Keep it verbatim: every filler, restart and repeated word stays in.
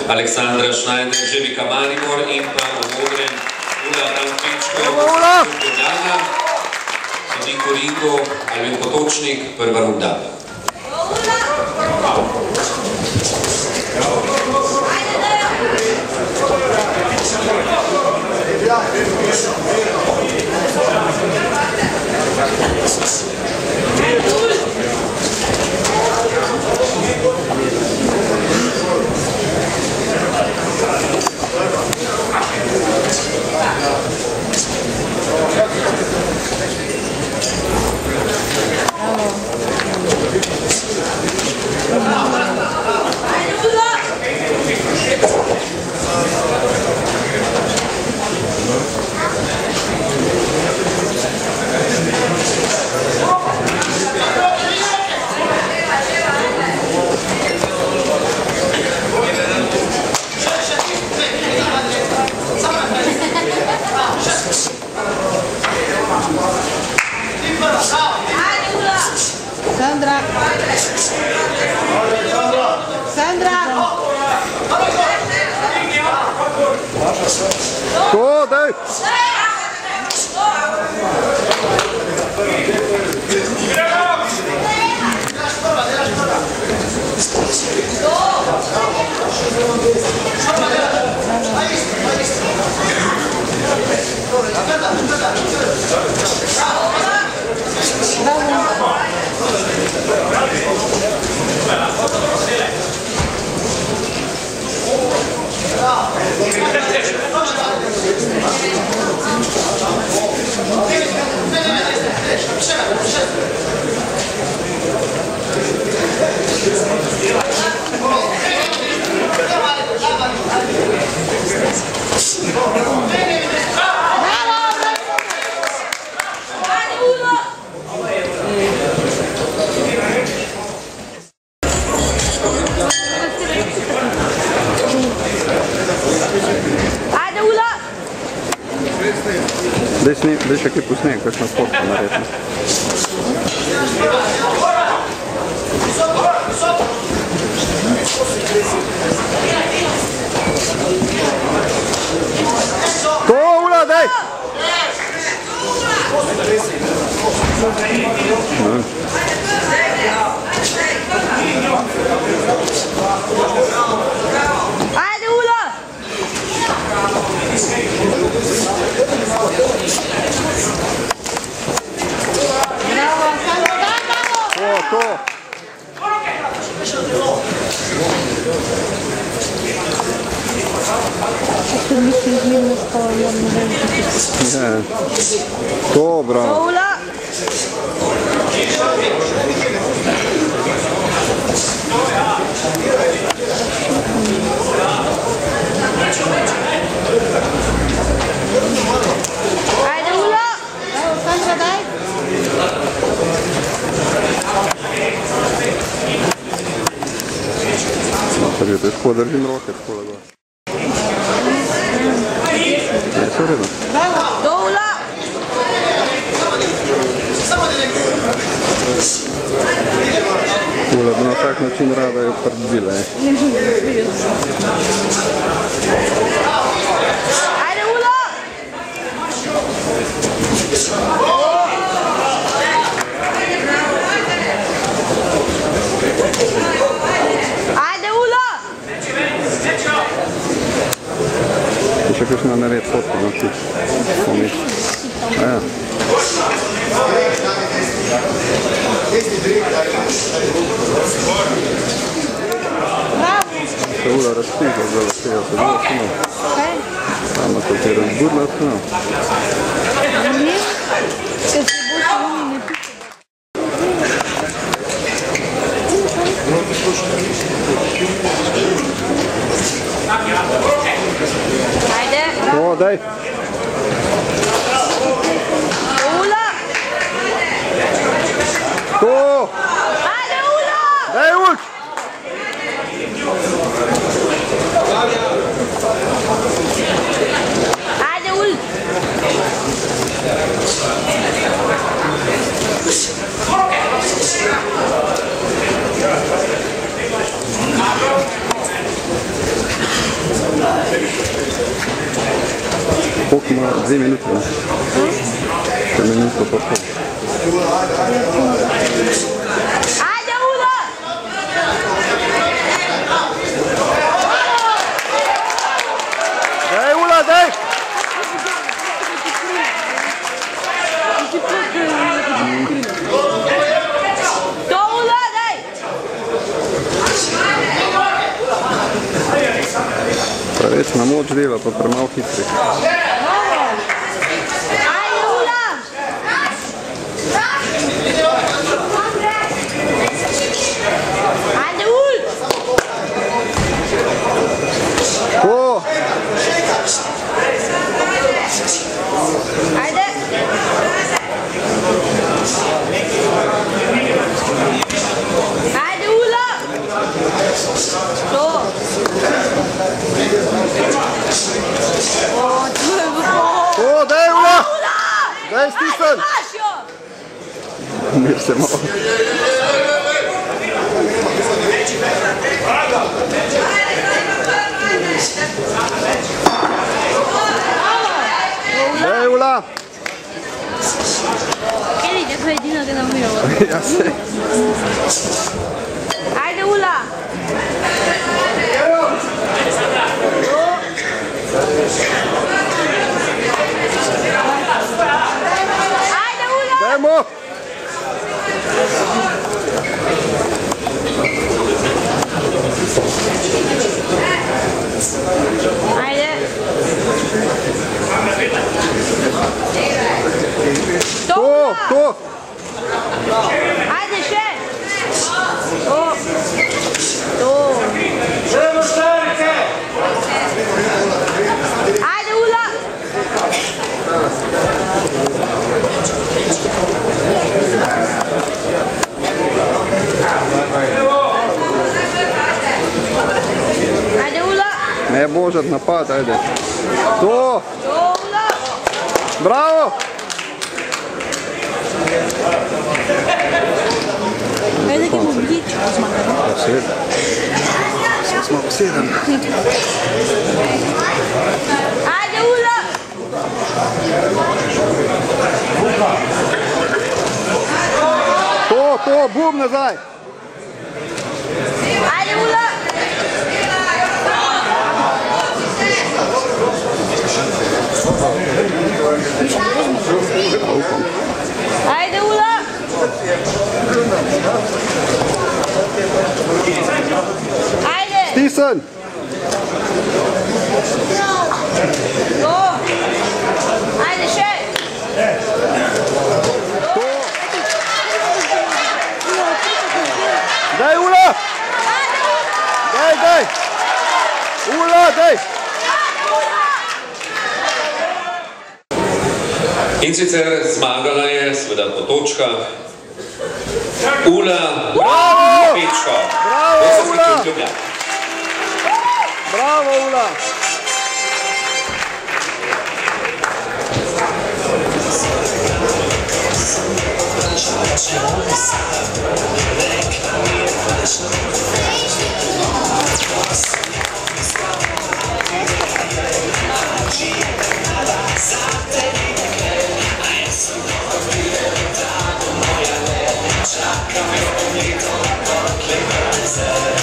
Aleksandra Schneider, Ževika Maribor in pa v modrem Ula Brank Pečko, Ljubljana, Sodiko Ringo, Albin Potočnik, prva runda. Sandra! Sandra! Go, daj! Daj še kaj posnejem, kakšno fotko naredno. Go, Ula, daj! Ajde, Ula! Bravo, Sandra, daj, bravo! To, to! Što mislim izmjerno stalo jedno velike. Ne. To, bravo. Ula! Ajde, Ula! Bravo, Sandra, daj! Sad je teško držim roke skole gor. Je sve u redu? Bravo! Do, Ula! Ula bi na tak način rada jo prdbila. Ajde, Ula! Ajde, Ula! Še kakšna nared fotko na ti. Aja. Se Ula razstiga, da razstiga se bilo samo. Sama to te razburla samo. Ne? Kad se boš oni ne piše. Ajde! O, daj! Ula! To! Ajde, Ula! Daj, uč! Ajde, Ul! ima dve minuti. Še minuto pa pol. Ajde, Ula! Daj, Ula, daj! To, Ula, daj! Preveč na moč dela, pa premalo hitri. Ajde, Ula! Ajde, Ul! To! Ajde! Ajde, Ula! To! O, to je bilo! To, daj, Ula! Ula! Daj, stisnjen! Mašjo! Mir se malo. Daj, Ula! Kjer je to edino, ki nam je ovo? Ja se. Ajde, Ula! Ajde, Ula! Dajmo! Ajde! To, To, Ula! to! Ajde, še! To! To! Ajde, Ula! Ajde, Ula! Ne božat napad, ajde. To! To, Ula! Bravo! Ajde, ki mu bličko zmagamo. Ja, seveda. Sve smo v sedem. Ajde, Ula! To, to, bum nazaj! Ajde, Ula! Ajde, Ula! Ajde! Stisnjen! To! Ajde, še! To! Daj, Ula! Daj, daj! Ula, daj! In sicer zmagala je seveda po točkah Ula Brank Pečko. Bravo, Ula! Bravo, Ula! Čakam, leto, leto, leto,